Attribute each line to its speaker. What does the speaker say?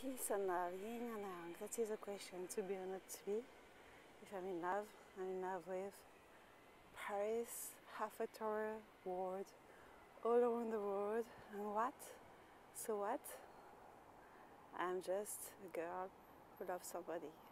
Speaker 1: Peace and love, yin and yang. That is a question, to be or not to be. If I'm in love, I'm in love with Paris, half a tour, world, all around the world. And what? So what? I'm just a girl who loves somebody.